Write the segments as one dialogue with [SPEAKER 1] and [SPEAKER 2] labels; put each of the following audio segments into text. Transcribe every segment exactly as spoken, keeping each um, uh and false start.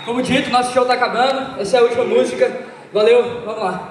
[SPEAKER 1] Como dito, nosso show tá acabando. Essa é a última música. Valeu, vamos lá.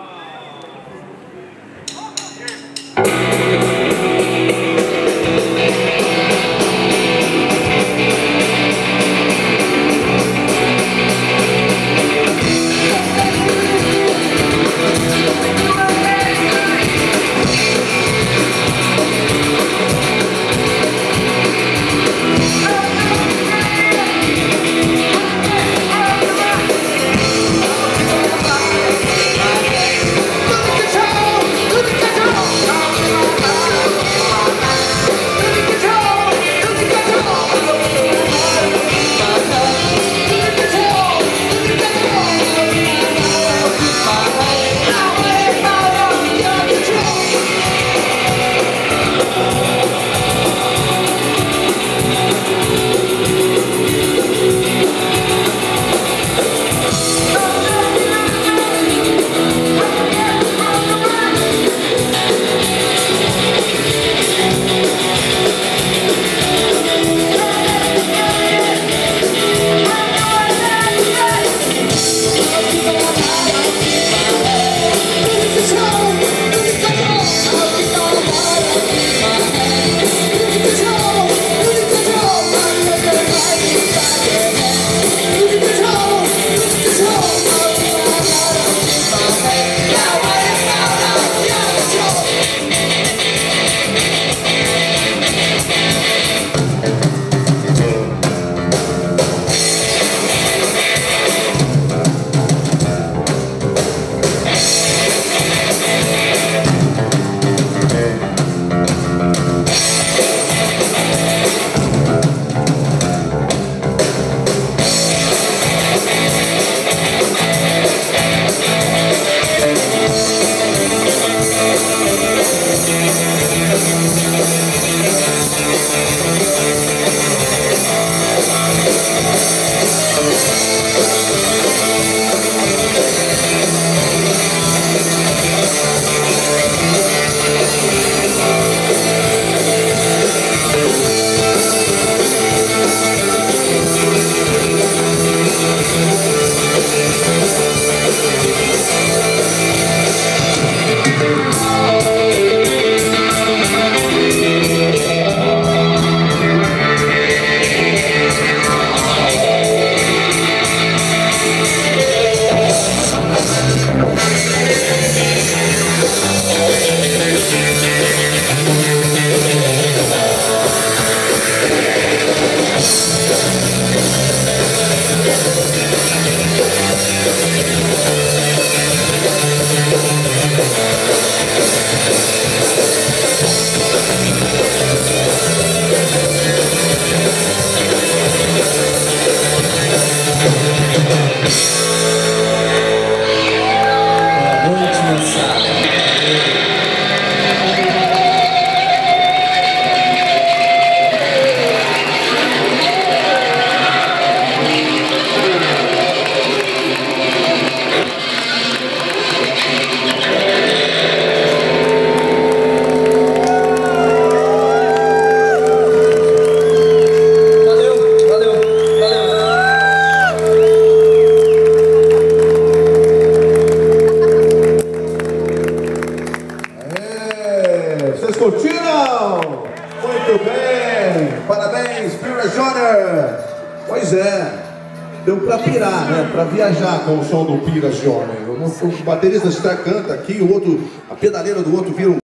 [SPEAKER 2] Curtiram? Muito bem! Parabéns, Pira Júnior! Pois é, deu pra pirar, né? Pra viajar com o som do Pira Júnior. O baterista está canta aqui, o outro, a pedaleira do outro vira um